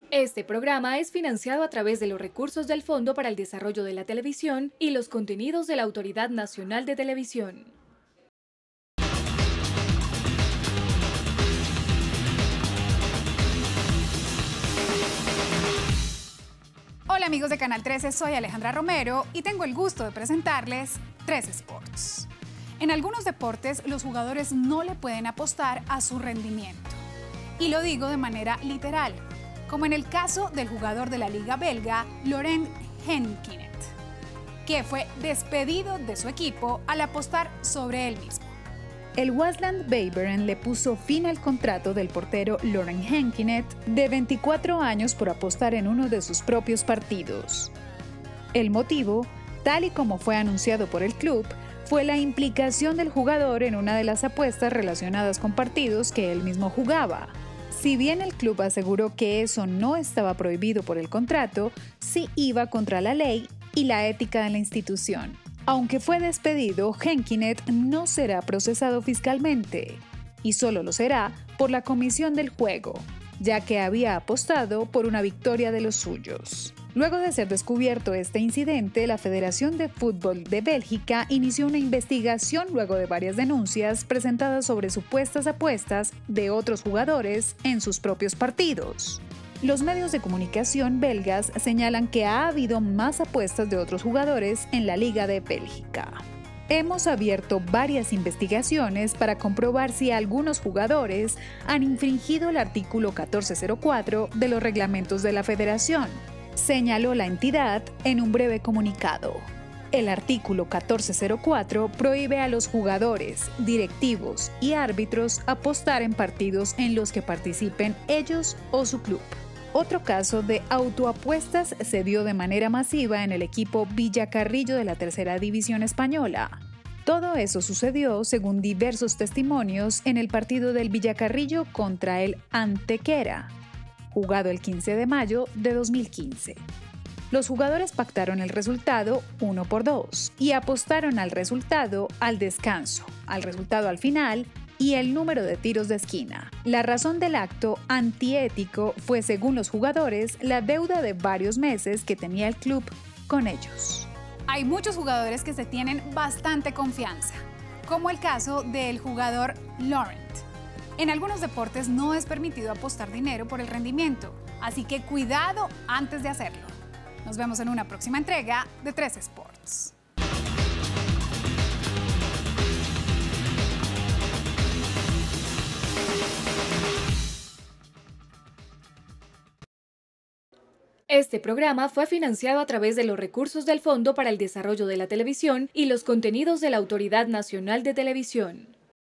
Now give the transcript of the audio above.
Este programa es financiado a través de los recursos del Fondo para el Desarrollo de la Televisión y los contenidos de la Autoridad Nacional de Televisión. Hola amigos de Canal 13, soy Alejandra Romero y tengo el gusto de presentarles 13 Sports. En algunos deportes los jugadores no le pueden apostar a su rendimiento. Y lo digo de manera literal, como en el caso del jugador de la Liga Belga, Laurent Henkinet, que fue despedido de su equipo al apostar sobre él mismo. El Waasland Beveren le puso fin al contrato del portero Laurent Henkinet, de 24 años, por apostar en uno de sus propios partidos. El motivo, tal y como fue anunciado por el club, fue la implicación del jugador en una de las apuestas relacionadas con partidos que él mismo jugaba. Si bien el club aseguró que eso no estaba prohibido por el contrato, sí iba contra la ley y la ética de la institución. Aunque fue despedido, Henkinet no será procesado fiscalmente, y solo lo será por la comisión del juego, ya que había apostado por una victoria de los suyos. Luego de ser descubierto este incidente, la Federación de Fútbol de Bélgica inició una investigación luego de varias denuncias presentadas sobre supuestas apuestas de otros jugadores en sus propios partidos. Los medios de comunicación belgas señalan que ha habido más apuestas de otros jugadores en la Liga de Bélgica. Hemos abierto varias investigaciones para comprobar si algunos jugadores han infringido el artículo 1404 de los reglamentos de la Federación, señaló la entidad en un breve comunicado. El artículo 1404 prohíbe a los jugadores, directivos y árbitros apostar en partidos en los que participen ellos o su club. Otro caso de autoapuestas se dio de manera masiva en el equipo Villacarrillo de la Tercera División Española. Todo eso sucedió, según diversos testimonios, en el partido del Villacarrillo contra el Antequera, jugado el 15 de mayo de 2015. Los jugadores pactaron el resultado 1-2 y apostaron al resultado al descanso, al resultado al final y el número de tiros de esquina. La razón del acto antiético fue, según los jugadores, la deuda de varios meses que tenía el club con ellos. Hay muchos jugadores que se tienen bastante confianza, como el caso del jugador Laurent. En algunos deportes no es permitido apostar dinero por el rendimiento, así que cuidado antes de hacerlo. Nos vemos en una próxima entrega de 13 Sports. Este programa fue financiado a través de los recursos del Fondo para el Desarrollo de la Televisión y los contenidos de la Autoridad Nacional de Televisión.